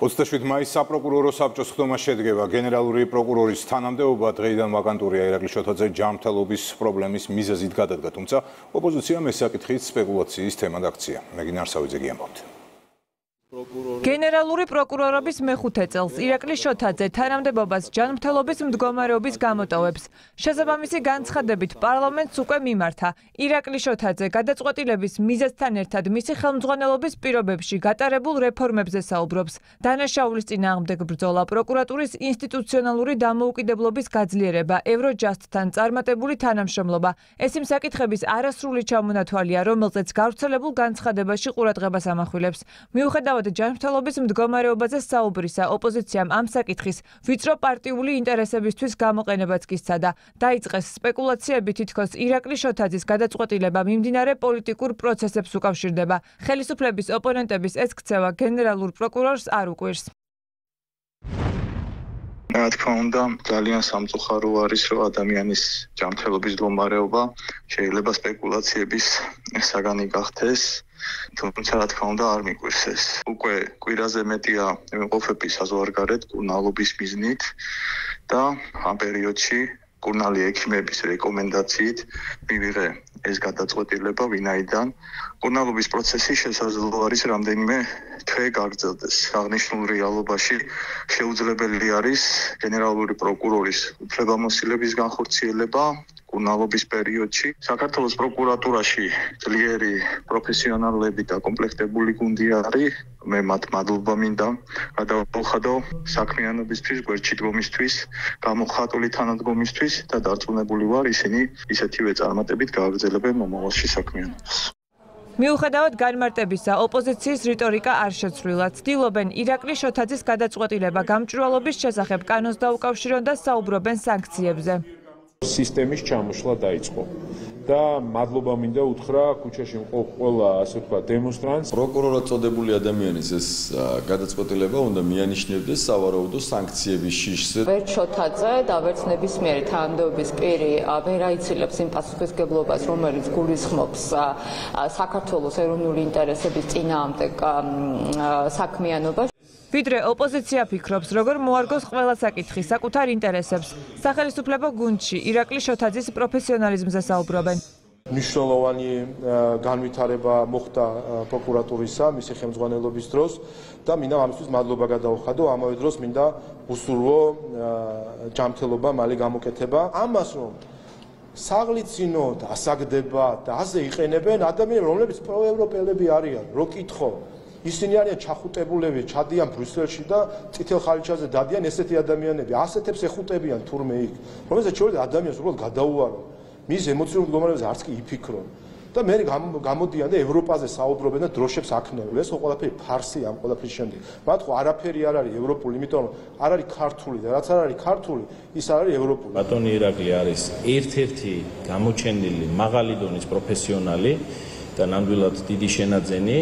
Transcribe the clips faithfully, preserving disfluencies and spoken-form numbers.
ოცდაშვიდ მაისს საპროკურორო საბჭოს ხდომა შედგება. გენერალური პროკურორის თანამდებობა დღეიდან ვაკანტურია. ირაკლი შოთაძე ჯანმრთელობის პრობლემის მიზეზით გადადგა, თუმცა ოპოზიციამ ეს საკითხით სპეკულაციის თემად აქცია. მეგინ არსავიძე გიამბობთ. გენერალური პროკურორობის მეხუთე წელს ირაკლი შოთაძე თანამდებობას ჯანმრთელობის მდგომარეობის გამოტოვებს. შესაბამისი განცხადებით პარლამენტს უკვე მიმართა. ირაკლი შოთაძე გადაწყვეტილების მიზეზთან ერთად მისი ხელმძღვანელობის პირობებში გატარებულ რეფორმებზე საუბრობს. დანაშაულის წინააღმდეგ ბრძოლა, პროკურატურის ინსტიტუციონალური დამოუკიდებლობის გაძლიერება, ევროჯასტთან წარმატებული თანამშრომლობა. ეს იმ საკითხების არასრული ჩამონათვალია, რომელზეც გავრცელებულ განცხადებაში ყურადღებას ამახვილებს. მიუხედავად ჯანმრთელობის მდგომარეობაზე საუბრისა, ოპოზიციამ ამ საკითხის ვიწრო პარტიული ინტერესებისთვის გამოყენებაც კი სცადა. დაიწყეს სპეკულაციები, თითქოს ირაკლი შოთაძის გადაწყვეტილება მიმდინარე პოლიტიკურ პროცესებს უკავშირდება. ხელისუფლების ოპონენტების ეს ქცევა გენერალურ პროკურორს არ უკვირს. რა თქმა უნდა, ძალიან სამწუხარო არის, რომ ადამიანის ჯანმრთელობის მდგომარეობა შეიძლება სპეკულაციების საგანი გახდეს. თუმცა რა თქმა უნდა არ მიკვირს ეს. უკვე კვირაზე მეტია იმყოფები საზღვარგარეთ კურნალობის მიზნით და ამ პერიოდში კურნალი ექიმების რეკომენდაციით მივიღე ეს გადაწყვეტილება, ვინაიდან კურნალობის პროცესი შესაძლოა არის რამდენიმე თვე გაგრძელდეს. აღნიშნულ რეალობაში შეუძლებელი არის გენერალური პროკურორის უფლებამოსილების განხორციელება კურნალობის პერიოდში. საქართველოს პროკურატურაში ძლიერი პროფესიონალები და კომპლექტებული გუნდი არის. მე მათ მადლობა მინდა გადავხადო საქმიანობისთვის, გვერდში დგომისთვის, გამოხატული თანადგომისთვის და დარწმუნებული ვარ, ისინი ისეთივე წარმატებით გააგრძელებენ მომავალში საქმიანობას. მიუხედავად განმარტებისა, ოპოზიციის რიტორიკა არ შეცვლილა. ცდილობენ ირაკლი შოთაძის გადაწყვეტილება გამჭვირვალობის შესახებ კანონს დაუკავშირონ და საუბრობენ სანქციებზე. სისტემის ჩამოშლა დაიწყო და მადლობა მინდა უთხრა ქუჩაში მყოფ ყველა, ასე ვთქვათ, დემონსტრანტს. პროკურორად წოდებული ადამიანის ეს გადაწყვეტილება უნდა მიანიშნებდეს სავარაუდო სანქციების შიშზე. ვერც შოთაძე და ვერც ნებისმიერი თანამდებობის პირი ვერ აიცილებს იმ პასუხისმგებლობას, რომელიც გულისხმობს საქართველოს ეროვნული ინტერესების წინააღმდეგ საქმიანობას. ვიდრე ოპოზიცია ფიქრობს, როგორ მოარგოს ყველა საკითხი საკუთარ ინტერესებს. სახელისუფლებო გუნდში ირაკლი შოთაძის პროფესიონალიზმზე საუბრობენ. მნიშვნელოვანი განვითარება მოხდა პროკურატურისა, მისი ხელმძღვანელობის დროს და მინდა ამისთვის მადლობა გადავხადო. ამავე დროს მინდა უსურვო ჯანმრთელობა, მალე გამოკეთება. ამას რომ საღლიცინო და ასაგდება და ასე იყენებენ ადამიანები, რომლებიც პროევროპელები არიან, რო კითხო ისინი არიან ჩახუტებულები, ჩადიან ბრიუსელში და წითელ ხალიჩაზე დადიან ესეთი ადამიანები, ასეთებს ეხუტებიან თურმე იქ, რომელზეც შეიძლება ადამიანს უბრალოდ გადაუარო, მის ემოციურ მდგომარეობაზე არც კი იფიქრონ. და მე გამოდიან და ევროპაზე საუბრობენ და დროშებს აქნევენ. ეს ყველაფერი ფარსია ამ ყველაფრის შემდეგ. მათ ხო არაფერი არ არის ევროპული, იმიტომ რომ არ არის ქართული და რაც არ არის ქართული, ის არ არის ევროპული. ბატონი ირაკლი არის ერთ-ერთი გამოჩენილი მაღალი დონის პროფესიონალი და ნამდვილად დიდი შენაძენი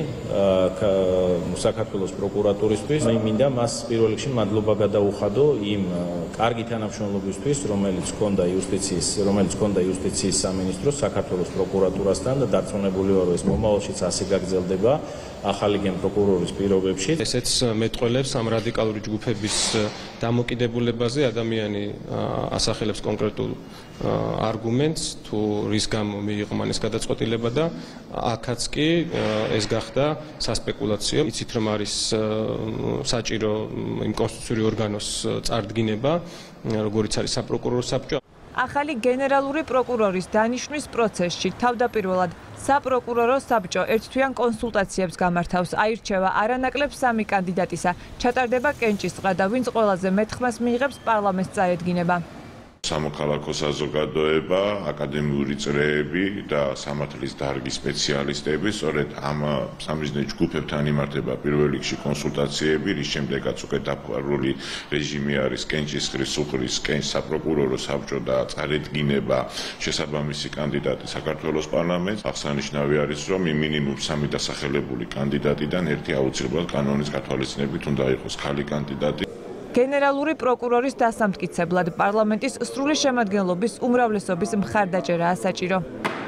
საქართველოს პროკურატურისთვის. მინდა მას პირველ რიგში მადლობა გადაუხადო იმ კარგი თანამშრომლობისთვის, რომელიც ჰქონდა იუსტიციის, რომელიც ჰქონდა იუსტიციის სამინისტროს, საქართველოს პროკურატურასთან და დარწმუნებული ვარ, რომ ეს მომავალშიც ასე გაგრძელდება ახალი გენპროკურორის პირობებში. ესეც მეტყველებს ამ რადიკალური ჯგუფების დამოკიდებულებაზე. ადამიანი ასახელებს კონკრეტულ არგუმენტს, თუ რის გამო მიიღო მან ეს გადაწყვეტილება და აქაც კი ეს გახდა სასპეკულაციო. იცით რომ არის საჭირო იმ კონსტიტუციური ორგანოს წარდგინება, როგორიც არის საპროკურორო საბჭო. ახალი გენერალური პროკურორის დანიშვნის პროცესში თავდაპირველად საპროკურორო საბჭო ერთთვიან კონსულტაციებს გამართავს. აირჩევა არანაკლებ სამი კანდიდატისა. ჩატარდება კენჭისყრა და ვინც ყველაზე მეტ ხმას მიიღებს პარლამენტს წაედგინება. სამოქალაქო საზოგადოება, აკადემიური წრეები და სამართლის დარგის სპეციალისტები, სწორედ ამ სამიზნე ჯგუფებთან იმართება პირველ რიგში კონსულტაციები, რის შემდეგაც უკვე დაფარული რეჟიმი არის კენჭისყრის, სუხრის, კენჭ საპროკურორო საბჭო და წარედგინება შესაბამისი კანდიდატი საქართველოს პარლამენტს. აღსანიშნავი არის, რომ მინიმუმ სამი დასახელებული კანდიდატიდან ერთი აუცილებლად კანონის გათვალისწინებით უნდა იყოს ქალი კანდიდატი. გენერალური პროკურორის დასამტკიცებლად პარლამენტის სრული შემადგენლობის უმრავლესობის მხარდაჭერაა საჭირო.